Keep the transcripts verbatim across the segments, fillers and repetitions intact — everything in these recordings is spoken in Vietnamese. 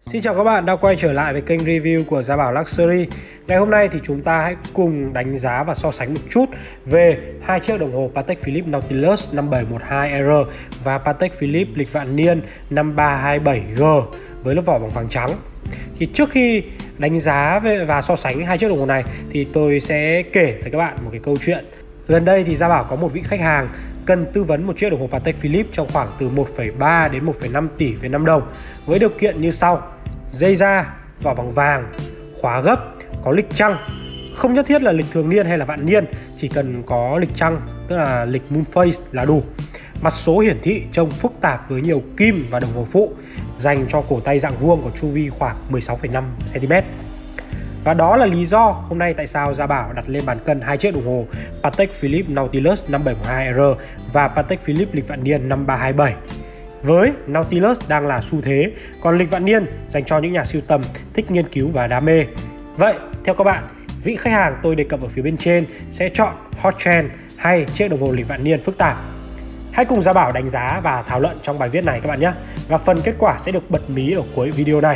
Xin chào các bạn đã quay trở lại với kênh review của Gia Bảo Luxury. Ngày hôm nay thì chúng ta hãy cùng đánh giá và so sánh một chút về hai chiếc đồng hồ Patek Philippe Nautilus năm bảy một hai R và Patek Philippe lịch vạn niên năm ba hai bảy G với lớp vỏ bằng vàng trắng. Thì trước khi đánh giá về và so sánh hai chiếc đồng hồ này thì tôi sẽ kể tới các bạn một cái câu chuyện. Gần đây thì Gia Bảo có một vị khách hàng cần tư vấn một chiếc đồng hồ Patek Philippe trong khoảng từ một phẩy ba đến một phẩy năm tỷ Việt Nam đồng với điều kiện như sau: dây da, vỏ bằng vàng, khóa gấp, có lịch trăng. Không nhất thiết là lịch thường niên hay là vạn niên, chỉ cần có lịch trăng, tức là lịch moon phase là đủ. Mặt số hiển thị trông phức tạp với nhiều kim và đồng hồ phụ, dành cho cổ tay dạng vuông có chu vi khoảng mười sáu phẩy năm xăng ti mét. Và đó là lý do hôm nay tại sao Gia Bảo đặt lên bàn cân hai chiếc đồng hồ Patek Philippe Nautilus năm bảy một hai R và Patek Philippe lịch vạn niên năm ba hai bảy. Với Nautilus đang là xu thế, còn lịch vạn niên dành cho những nhà sưu tầm thích nghiên cứu và đam mê. Vậy, theo các bạn, vị khách hàng tôi đề cập ở phía bên trên sẽ chọn hot trend hay chiếc đồng hồ lịch vạn niên phức tạp? Hãy cùng Gia Bảo đánh giá và thảo luận trong bài viết này các bạn nhé. Và phần kết quả sẽ được bật mí ở cuối video này.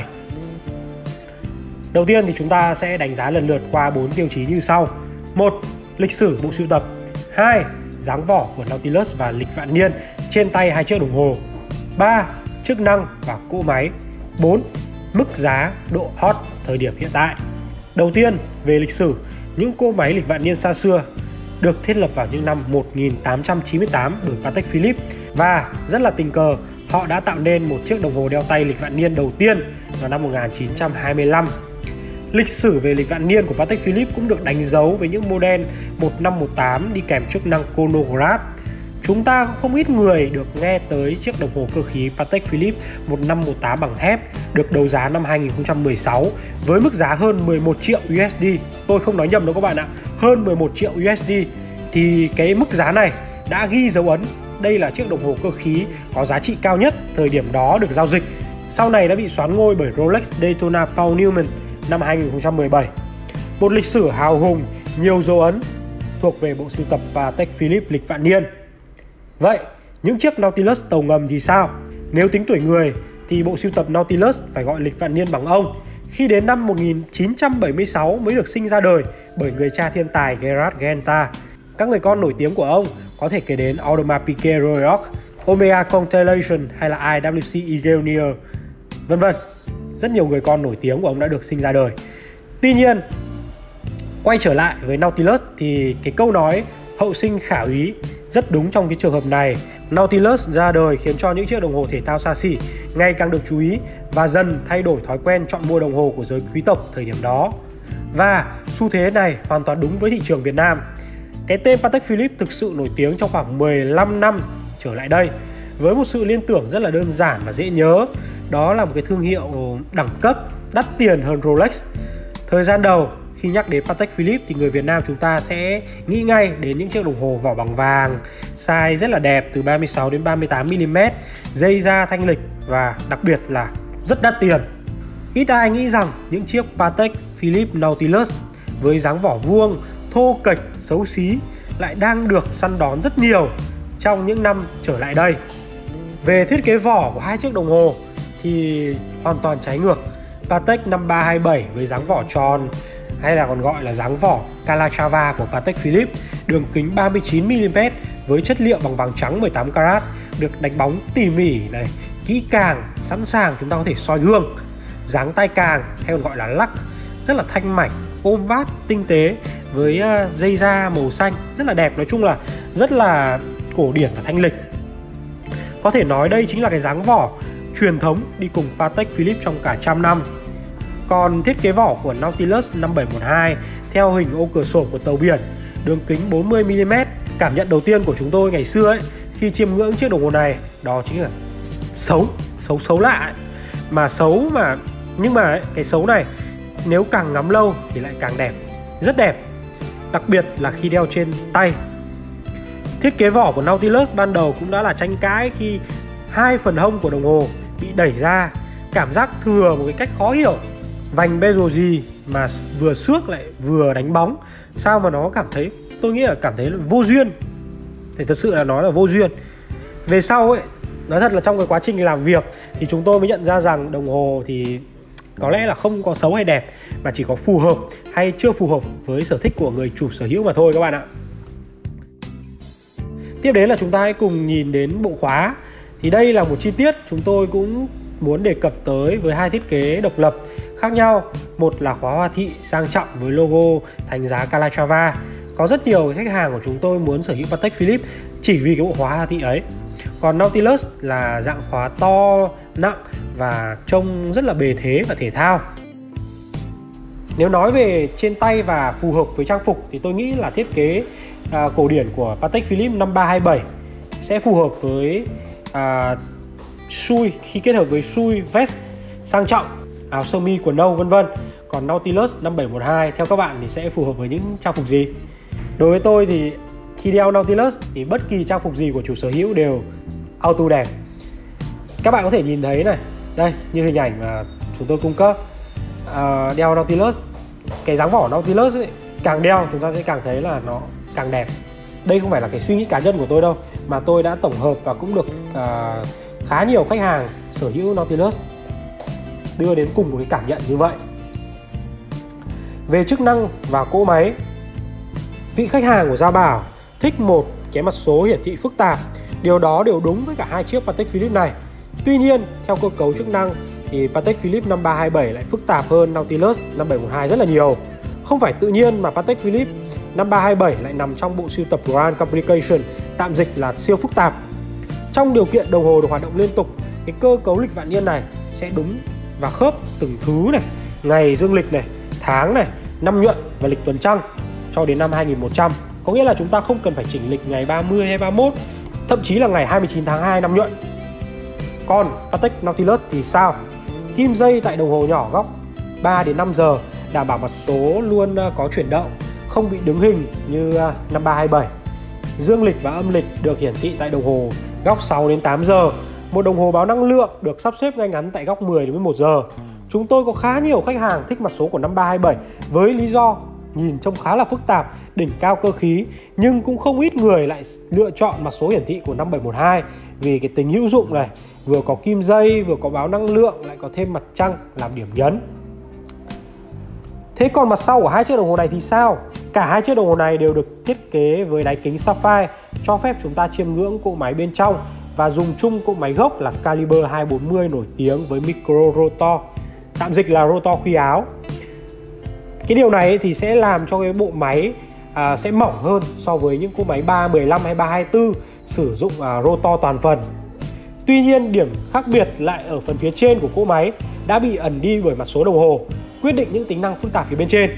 Đầu tiên thì chúng ta sẽ đánh giá lần lượt qua bốn tiêu chí như sau. một. Lịch sử bộ sưu tập. hai. Dáng vỏ của Nautilus và lịch vạn niên trên tay hai chiếc đồng hồ. ba. Chức năng và cỗ máy. bốn. Mức giá, độ hot thời điểm hiện tại. Đầu tiên, về lịch sử, những cỗ máy lịch vạn niên xa xưa được thiết lập vào những năm một nghìn tám trăm chín mươi tám bởi Patek Philippe, và rất là tình cờ họ đã tạo nên một chiếc đồng hồ đeo tay lịch vạn niên đầu tiên vào năm một nghìn chín trăm hai mươi lăm. Lịch sử về lịch vạn niên của Patek Philippe cũng được đánh dấu với những model một năm một tám đi kèm chức năng chronograph. Chúng ta cũng không ít người được nghe tới chiếc đồng hồ cơ khí Patek Philippe một năm một tám bằng thép được đấu giá năm hai nghìn không trăm mười sáu với mức giá hơn mười một triệu u ét đê. Tôi không nói nhầm đâu các bạn ạ, hơn mười một triệu u ét đê. Thì cái mức giá này đã ghi dấu ấn đây là chiếc đồng hồ cơ khí có giá trị cao nhất thời điểm đó được giao dịch. Sau này đã bị soán ngôi bởi Rolex Daytona Paul Newman năm hai nghìn không trăm mười bảy. Một lịch sử hào hùng, nhiều dấu ấn thuộc về bộ sưu tập Patek Philippe lịch vạn niên. Vậy, những chiếc Nautilus tàu ngầm thì sao? Nếu tính tuổi người thì bộ sưu tập Nautilus phải gọi lịch vạn niên bằng ông, khi đến năm một nghìn chín trăm bảy mươi sáu mới được sinh ra đời bởi người cha thiên tài Gerard Genta. Các người con nổi tiếng của ông có thể kể đến Audemars Piguet Royok, Omega Constellation hay là I W C Eagle, vân vân. Rất nhiều người con nổi tiếng của ông đã được sinh ra đời. Tuy nhiên, quay trở lại với Nautilus thì cái câu nói hậu sinh khả úy rất đúng trong cái trường hợp này. Nautilus ra đời khiến cho những chiếc đồng hồ thể thao xa xỉ ngày càng được chú ý và dần thay đổi thói quen chọn mua đồng hồ của giới quý tộc thời điểm đó. Và xu thế này hoàn toàn đúng với thị trường Việt Nam. Cái tên Patek Philippe thực sự nổi tiếng trong khoảng mười lăm năm trở lại đây với một sự liên tưởng rất là đơn giản và dễ nhớ. Đó là một cái thương hiệu đẳng cấp, đắt tiền hơn Rolex. Thời gian đầu khi nhắc đến Patek Philippe thì người Việt Nam chúng ta sẽ nghĩ ngay đến những chiếc đồng hồ vỏ bằng vàng, size rất là đẹp từ ba mươi sáu đến ba mươi tám mi li mét, dây da thanh lịch và đặc biệt là rất đắt tiền. Ít ai nghĩ rằng những chiếc Patek Philippe Nautilus với dáng vỏ vuông, thô kệch, xấu xí lại đang được săn đón rất nhiều trong những năm trở lại đây. Về thiết kế vỏ của hai chiếc đồng hồ thì hoàn toàn trái ngược. Patek năm ba hai bảy với dáng vỏ tròn, hay là còn gọi là dáng vỏ Calatrava của Patek Philippe, đường kính ba mươi chín mi li mét với chất liệu bằng vàng trắng mười tám carat, được đánh bóng tỉ mỉ này, kỹ càng, sẵn sàng chúng ta có thể soi gương. Dáng tay càng hay còn gọi là lắc rất là thanh mảnh, ôm vát, tinh tế với dây da màu xanh rất là đẹp. Nói chung là rất là cổ điển và thanh lịch. Có thể nói đây chính là cái dáng vỏ truyền thống đi cùng Patek Philippe trong cả trăm năm. Còn thiết kế vỏ của Nautilus năm bảy một hai theo hình ô cửa sổ của tàu biển, đường kính bốn mươi mi li mét. Cảm nhận đầu tiên của chúng tôi ngày xưa ấy, khi chiêm ngưỡng chiếc đồng hồ này, đó chính là xấu, xấu xấu lạ ấy. Mà xấu mà, nhưng mà ấy, cái xấu này nếu càng ngắm lâu thì lại càng đẹp, rất đẹp. Đặc biệt là khi đeo trên tay. Thiết kế vỏ của Nautilus ban đầu cũng đã là tranh cãi khi hai phần hông của đồng hồ bị đẩy ra, cảm giác thừa một cái cách khó hiểu. Vành bezel gì mà vừa xước lại vừa đánh bóng, sao mà nó cảm thấy, tôi nghĩ là cảm thấy là vô duyên. Thì thật sự là nó là vô duyên. Về sau ấy, nói thật là trong cái quá trình làm việc thì chúng tôi mới nhận ra rằng đồng hồ thì có lẽ là không có xấu hay đẹp, mà chỉ có phù hợp hay chưa phù hợp với sở thích của người chủ sở hữu mà thôi các bạn ạ. Tiếp đến là chúng ta hãy cùng nhìn đến bộ khóa. Thì đây là một chi tiết chúng tôi cũng muốn đề cập tới với hai thiết kế độc lập khác nhau. Một là khóa hoa thị sang trọng với logo thành giá Calatrava. Có rất nhiều khách hàng của chúng tôi muốn sở hữu Patek Philippe chỉ vì cái bộ khóa hoa thị ấy. Còn Nautilus là dạng khóa to, nặng và trông rất là bề thế và thể thao. Nếu nói về trên tay và phù hợp với trang phục thì tôi nghĩ là thiết kế à, cổ điển của Patek Philippe năm ba hai bảy sẽ phù hợp với à, sui khi kết hợp với sui, vest sang trọng, áo sơ mi, quần âu vân vân. Còn Nautilus năm bảy một hai theo các bạn thì sẽ phù hợp với những trang phục gì? Đối với tôi thì khi đeo Nautilus thì bất kỳ trang phục gì của chủ sở hữu đều auto đẹp. Các bạn có thể nhìn thấy này, đây như hình ảnh mà chúng tôi cung cấp. À, đeo Nautilus, cái dáng vỏ Nautilus ấy, càng đeo chúng ta sẽ càng thấy là nó càng đẹp. Đây không phải là cái suy nghĩ cá nhân của tôi đâu, mà tôi đã tổng hợp và cũng được à, khá nhiều khách hàng sở hữu Nautilus đưa đến cùng một cái cảm nhận như vậy. Về chức năng và cỗ máy, vị khách hàng của Gia Bảo thích một cái mặt số hiển thị phức tạp. Điều đó đều đúng với cả hai chiếc Patek Philippe này. Tuy nhiên, theo cơ cấu chức năng thì Patek Philippe năm ba hai bảy lại phức tạp hơn Nautilus năm bảy một hai rất là nhiều. Không phải tự nhiên mà Patek Philippe năm ba hai bảy lại nằm trong bộ sưu tập Grand Complication, tạm dịch là siêu phức tạp. Trong điều kiện đồng hồ được hoạt động liên tục, cái cơ cấu lịch vạn niên này sẽ đúng và khớp từng thứ này, ngày dương lịch này, tháng này, năm nhuận và lịch tuần trăng cho đến năm hai nghìn một trăm. Có nghĩa là chúng ta không cần phải chỉnh lịch ngày ba mươi hay ba mươi mốt, thậm chí là ngày hai mươi chín tháng hai năm nhuận. Còn Patek Nautilus thì sao? Kim dây tại đồng hồ nhỏ góc ba đến năm giờ đảm bảo mặt số luôn có chuyển động, không bị đứng hình như năm ba hai bảy. Dương lịch và âm lịch được hiển thị tại đồng hồ góc sáu đến tám giờ. Một đồng hồ báo năng lượng được sắp xếp ngay ngắn tại góc mười đến mười một giờ. Chúng tôi có khá nhiều khách hàng thích mặt số của năm ba hai bảy với lý do nhìn trông khá là phức tạp, đỉnh cao cơ khí, nhưng cũng không ít người lại lựa chọn mặt số hiển thị của năm bảy một hai vì cái tính hữu dụng này, vừa có kim dây, vừa có báo năng lượng, lại có thêm mặt trăng làm điểm nhấn. Thế còn mặt sau của hai chiếc đồng hồ này thì sao? Cả hai chiếc đồng hồ này đều được thiết kế với đáy kính sapphire, cho phép chúng ta chiêm ngưỡng cỗ máy bên trong và dùng chung cỗ máy gốc là caliber hai bốn mươi nổi tiếng với micro rotor, tạm dịch là rotor khuy áo. Cái điều này thì sẽ làm cho cái bộ máy à, sẽ mỏng hơn so với những cỗ máy ba mười lăm hay ba hai tư sử dụng à, rotor toàn phần. Tuy nhiên, điểm khác biệt lại ở phần phía trên của cỗ máy đã bị ẩn đi bởi mặt số đồng hồ, quyết định những tính năng phức tạp phía bên trên.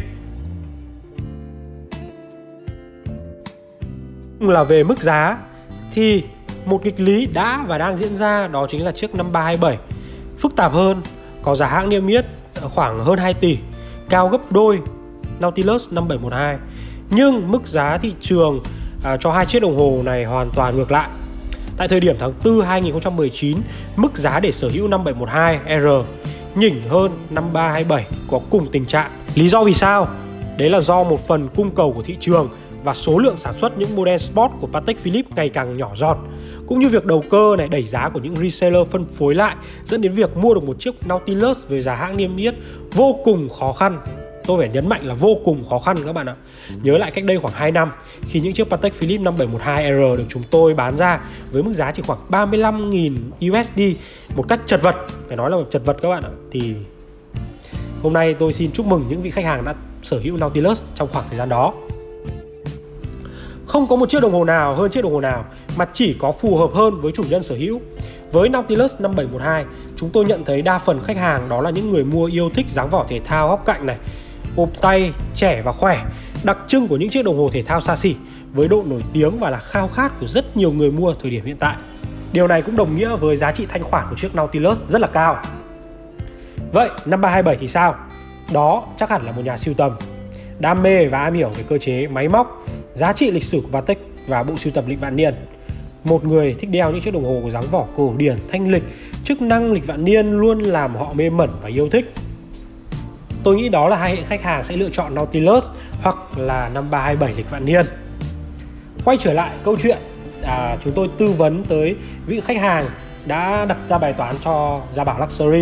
Là về mức giá thì một nghịch lý đã và đang diễn ra, đó chính là chiếc năm ba hai bảy phức tạp hơn, có giá hãng niêm yết khoảng hơn hai tỷ, cao gấp đôi Nautilus năm bảy một hai. Nhưng mức giá thị trường à, cho hai chiếc đồng hồ này hoàn toàn ngược lại. Tại thời điểm tháng tư hai nghìn không trăm mười chín, mức giá để sở hữu năm bảy một hai R nhỉnh hơn năm ba hai bảy có cùng tình trạng. Lý do vì sao? Đấy là do một phần cung cầu của thị trường và số lượng sản xuất những model sport của Patek Philippe ngày càng nhỏ giọt, cũng như việc đầu cơ này đẩy giá của những reseller phân phối lại, dẫn đến việc mua được một chiếc Nautilus với giá hãng niêm yết vô cùng khó khăn. Tôi phải nhấn mạnh là vô cùng khó khăn các bạn ạ. Nhớ lại cách đây khoảng hai năm, khi những chiếc Patek Philippe năm bảy một hai R được chúng tôi bán ra với mức giá chỉ khoảng ba mươi lăm nghìn U S D một cách chật vật, phải nói là chật vật các bạn ạ. Thì hôm nay tôi xin chúc mừng những vị khách hàng đã sở hữu Nautilus trong khoảng thời gian đó. Không có một chiếc đồng hồ nào hơn chiếc đồng hồ nào, mà chỉ có phù hợp hơn với chủ nhân sở hữu. Với Nautilus năm bảy một hai, chúng tôi nhận thấy đa phần khách hàng đó là những người mua yêu thích dáng vỏ thể thao góc cạnh này, ôm tay, trẻ và khỏe, đặc trưng của những chiếc đồng hồ thể thao xa xỉ, với độ nổi tiếng và là khao khát của rất nhiều người mua thời điểm hiện tại. Điều này cũng đồng nghĩa với giá trị thanh khoản của chiếc Nautilus rất là cao. Vậy năm ba hai bảy thì sao? Đó chắc hẳn là một nhà sưu tầm, đam mê và am hiểu về cơ chế máy móc, giá trị lịch sử của Patek và bộ sưu tập lịch vạn niên. Một người thích đeo những chiếc đồng hồ có dáng vỏ cổ điển, thanh lịch, chức năng lịch vạn niên luôn làm họ mê mẩn và yêu thích. Tôi nghĩ đó là hai hệ khách hàng sẽ lựa chọn Nautilus hoặc là năm ba hai bảy lịch vạn niên. Quay trở lại câu chuyện, à, chúng tôi tư vấn tới vị khách hàng đã đặt ra bài toán cho Gia Bảo Luxury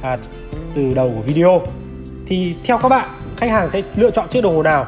à, từ đầu của video. Thì theo các bạn, khách hàng sẽ lựa chọn chiếc đồng hồ nào?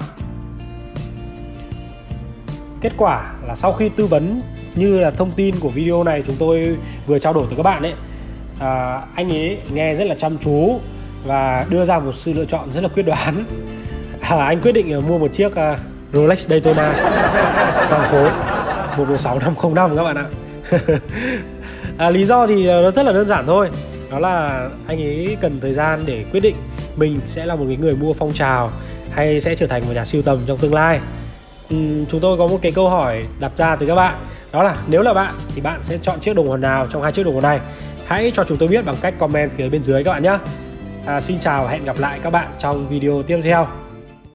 Kết quả là sau khi tư vấn như là thông tin của video này chúng tôi vừa trao đổi với các bạn ấy, à, anh ấy nghe rất là chăm chú và đưa ra một sự lựa chọn rất là quyết đoán. À, anh quyết định mua một chiếc uh, Rolex Daytona vàng khối một một sáu năm không năm các bạn ạ. à, lý do thì nó rất là đơn giản thôi, đó là anh ấy cần thời gian để quyết định mình sẽ là một cái người mua phong trào hay sẽ trở thành một nhà sưu tầm trong tương lai. uhm, Chúng tôi có một cái câu hỏi đặt ra từ các bạn, đó là nếu là bạn thì bạn sẽ chọn chiếc đồng hồ nào trong hai chiếc đồng hồ này? Hãy cho chúng tôi biết bằng cách comment phía bên dưới các bạn nhé. à, Xin chào và hẹn gặp lại các bạn trong video tiếp theo.